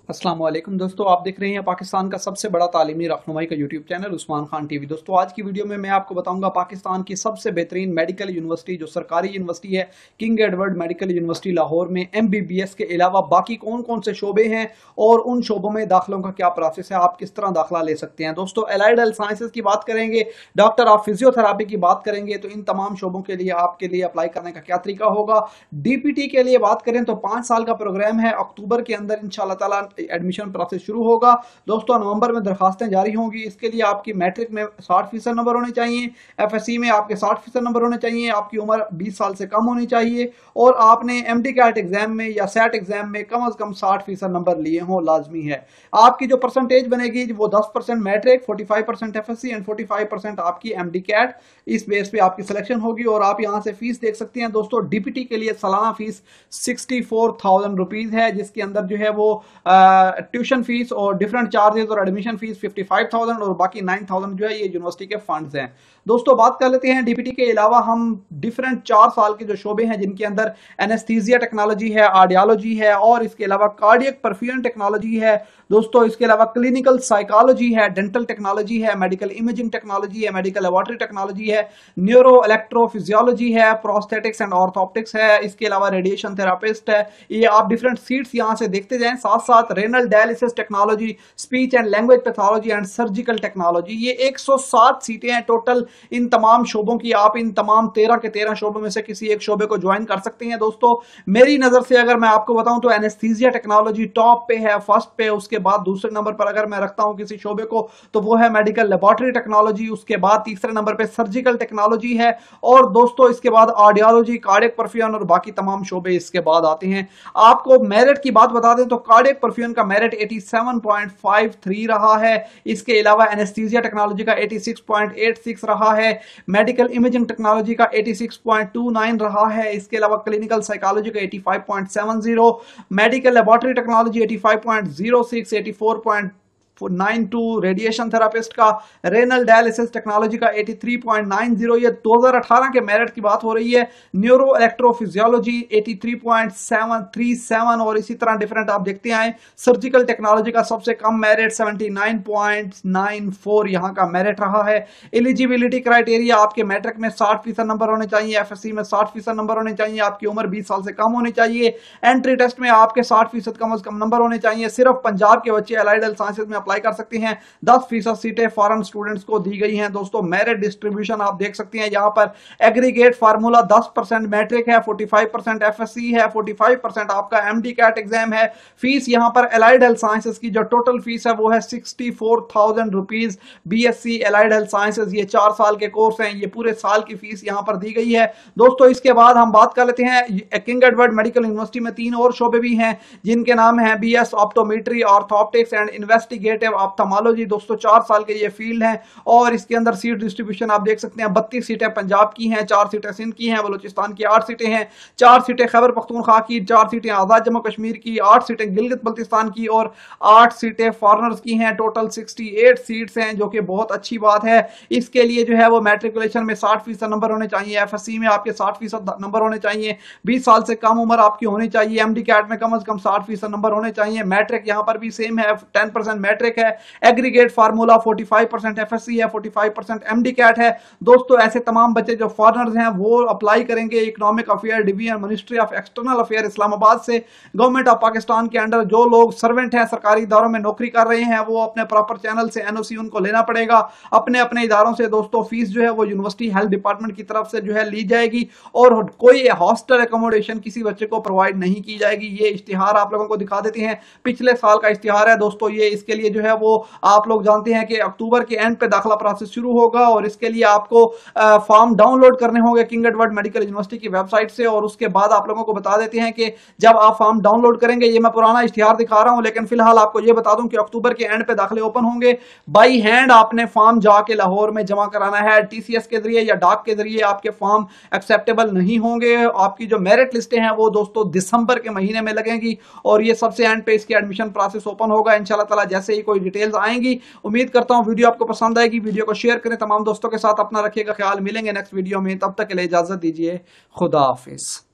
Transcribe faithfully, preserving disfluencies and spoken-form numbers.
अस्सलाम वालेकुम दोस्तों, आप देख रहे हैं पाकिस्तान का सबसे बड़ा तालीमी रहनुमाई का YouTube channel Usman Khan TV. दोस्तों आज की वीडियो में मैं आपको बताऊंगा पाकिस्तान की सबसे बेहतरीन मेडिकल यूनिवर्सिटी जो सरकारी यूनिवर्सिटी है King Edward medical university Lahore में एमबीबीएस के अलावा बाकी कौन कौन से शोबे हैं और उन शोबों में दाखिलों का क्या प्रोसेस है, आप किस तरह दाखिला ले सकते हैं। दोस्तों एलाइड हेल्थ साइंसेज की बात करेंगे, डॉक्टर ऑफ फिजियोथेरापी की बात करेंगे, तो इन तमाम शोबों के लिए आपके लिए अप्लाई करने का क्या तरीका होगा। डीपीटी के लिए बात करें तो पांच साल का प्रोग्राम है, अक्टूबर के अंदर इंशाल्लाह ताला एडमिशन प्रोसेस शुरू होगा। दोस्तों नवंबर में दरखास्तें जारी होंगी। इसके लिए आपकी मैट्रिक में साठ फीसद नंबर होने चाहिए, एफएससी में आपके साठ फीसद नंबर होने चाहिए, आपकी उम्र बीस साल से कम होनी चाहिए और आपने एमडी कैट एग्जाम में या सेट एग्जाम में कम से कम साठ फीसद नंबर लिए हों, लाजमी है। आपकी जो परसेंटेज बनेगी वो दस परसेंट मैट्रिक, पैंतालीस परसेंट एफएससी एंड पैंतालीस परसेंट आपकी एमडी कैट, इस बेस पे आपकी सिलेक्शन होगी। और आप यहां से फीस देख सकते हैं दोस्तों, डीपीटी के लिए सालाना fees sixty four thousand rupees है, जिसके अंदर जो है वो ट्यूशन फीस और डिफरेंट चार्जेस और admission fees fifty five thousand और बाकी नाइन थाउजेंड जो है ये यूनिवर्सिटी के फंड्स हैं। दोस्तों बात कर लेते हैं डीपीटी के अलावा हम डिफरेंट चार साल के जो शोबे हैं जिनके अंदर एनेस्थीसिया टेक्नोलॉजी है, आर्डियोलॉजी है और इसके अलावा कार्डियक परफ्यूजन टेक्नोलॉजी है। दोस्तों इसके अलावा क्लिनिकल साइकोलॉजी है, डेंटल टेक्नोलॉजी है, मेडिकल इमेजिंग टेक्नोलॉजी है, मेडिकल लेबोरेटरी टेक्नोलॉजी है, न्यूरो इलेक्ट्रोफिजियोलॉजी है, प्रोस्थेटिक्स एंड ऑर्थोप्टिक्स है, इसके अलावा रेडिएशन थेरापिस्ट है। ये आप डिफरेंट सीट्स यहां से देखते जाएं। साथ साथ renal dialysis technology, speech and language pathology and surgical technology, ये एक सौ सात सीटें हैं टोटल इन तमाम शोबों की। आप इन तमाम तेरह के तेरह शोबों में से किसी एक शोबे को ज्वाइन कर सकते हैं। दोस्तों मेरी नजर से अगर मैं आपको बताऊं तो एनेस्थीसिया टेक्नोलॉजी टॉप पे है, फर्स्ट पे। उसके बाद दूसरे नंबर पर अगर मैं रखता हूं किसी शोबे को तो वो है मेडिकल लेबोरेटरी टेक्नोलॉजी। उसके बाद तीसरे नंबर पे सर्जिकल टेक्नोलॉजी है और दोस्तों इसके बाद आर्डियोलॉजी, कार्डियक परफ्यूजन और बाकी तमाम शोबे इसके बाद आते हैं। आपको मेरिट की बात बता दें तो कार्डियक परफ्यूजन का मेरिट सत्तासी पॉइंट पाँच तीन रहा है। इसके अलावा एनेस्थीसिया टेक्नोलॉजी का छियासी पॉइंट आठ छह रहा है, मेडिकल इमेजिंग टेक्नोलॉजी का छियासी पॉइंट दो नौ रहा है। इसके अलावा क्लिनिकल साइकोलॉजी का पचासी पॉइंट सात शून्य, मेडिकल लेबोरेटरी टेक्नोलॉजी पचासी पॉइंट शून्य छह, चौरासी point nine two, radiation therapist का, रेनल डायलिसिस टेक्नोलॉजी का तिरासी पॉइंट नौ शून्य, ये दो हज़ार अठारह के मेरिट की बात हो रही है। न्यूरो इलेक्ट्रोफिजियोलॉजी तिरासी पॉइंट सात तीन सात और इसी तरह डिफरेंट आप देखते आए। सर्जिकल टेक्नोलॉजी का सबसे कम मेरिट उन्यासी पॉइंट नौ चार यहां का मेरिट रहा है। एलिजिबिलिटी क्राइटेरिया आपके मैट्रिक में साठ फीसद नंबर होने चाहिए, एफएससी में साठ फीसद नंबर होने चाहिए, आपकी उम्र बीस साल से कम होनी चाहिए, एंट्री टेस्ट में आपके साठ फीसद कम से कम नंबर होने चाहिए। सिर्फ पंजाब के बच्चे एलाइड हेल्थ साइंसेज में अप्लाई कर सकते हैं। दस फीसद सीटें फॉरेन स्टूडेंट्स को दी गई हैं। दोस्तों मेरिट डिस्ट्रीब्यूशन आप देख सकते हैं यहां पर। एग्रीगेट फार्मूला दस परसेंट मैट्रिक है, पैंतालीस परसेंट एफएससी है, पैंतालीस परसेंट आपका एमडी कैट एग्जाम है। फीस यहां पर एलाइड हेल्थ साइंसेज की जो टोटल फीस है वो है sixty four thousand rupees. BSc allied health sciences, ये चार साल के कोर्स हैं, ये पूरे साल की फीस यहां पर दी गई है। दोस्तों इसके बाद हम बात कर लेते हैं किंग एडवर्ड मेडिकल यूनिवर्सिटी में तीन और शोबे भी हैं जिनके नाम है BS optometry, orthoptics and investigative ophthalmology. दोस्तों चार साल के ये फील्ड है और इसके अंदर सीट डिस्ट्रीब्यूशन आप देख सकते हैं। बत्तीस सीटें पंजाब की हैं, चार सीटें सिंध की हैं, बलूचिस्तान की आठ सीटें हैं, चार सीटें खैबर पख्तूनख्वा की, चार सीटें आजाद जम्मू कश्मीर की, आठ सीटें गिलगित बल्तिस्तान की और आठ सीटें फॉरनर्स की हैं। टोटल अड़सठ सीट्स हैं जो कि बहुत अच्छी बात है। इसके लिए जो है वो मैट्रिकुलेशन में साठ फीसद नंबर होने चाहिए, एफएससी में आपके साठ फीसद नंबर होने चाहिए, बीस साल से कम उम्र आपकी होनी चाहिए, एमडी कैट में कम से कम साठ फीसद नंबर होने चाहिए। मैट्रिक यहां पर भी सेम है, टेन परसेंट मैट्रिक है। एग्रीगेट फार्मूला पैंतालीस परसेंट एफएससी है, पैंतालीस परसेंट एमडी कैट है। दोस्तों ऐसे तमाम बच्चे जो फॉरेनर्स हैं वो अप्लाई करेंगे economic affair division, ministry of external affair Islamabad से। गवर्नमेंट ऑफ पाकिस्तान के अंडर जो लोग सर्वेंट हैं, सरकारी इदारों में नौकरी कर रहे हैं, वो अपने प्रॉपर चैनल से एनओसी उनको लेना पड़ेगा अपने अपने इदारों से। दोस्तों फीस जो है वो यूनिवर्सिटी हेल्थ डिपार्टमेंट की तरफ से जो है ली जाएगी और कोई हॉस्टल एकोमोडेशन किसी बच्चे को प्रोवाइड नहीं की जाएगी। ये इश्तिहार आप लोगों को दिखा देते हैं, पिछले साल का इश्तिहार है दोस्तों ये। इसके लिए जो है वो आप लोग जानते हैं कि अक्टूबर के एंड पे दाखिला प्रोसेस शुरू होगा और इसके लिए आपको फॉर्म डाउनलोड करने होंगे किंग एडवर्ड मेडिकल यूनिवर्सिटी की वेबसाइट से। और उसके बाद आप लोगों को बता देते हैं कि जब आप फॉर्म डाउनलोड करेंगे, ये मैं पुराना इश्तिहार दिखा रहा हूं लेकिन फिलहाल आपको ये बता दूं कि अक्टूबर के एंड पे दाखिले ओपन होंगे। बाई हैंड आपने फॉर्म जाके लाहौर में जमा कराना है, टीसीएस के जरिए या डाक के जरिए आपके फॉर्म एक्सेप्टेबल नहीं होंगे। आपकी जो मेरिट लिस्टें हैं वो दोस्तों दिसंबर के महीने में लगेंगी और ये सबसे एंड पे इसकी एडमिशन प्रोसेस ओपन होगा इंशाल्लाह ताला जैसे ही कोई डिटेल्स आएंगी। उम्मीद करता हूं वीडियो आपको पसंद आएगी। वीडियो को शेयर करें तमाम दोस्तों के साथ, अपना रखिएगा ख्याल। मिलेंगे नेक्स्ट वीडियो में, तब तक के लिए इजाजत दीजिए। खुदा हाफिज।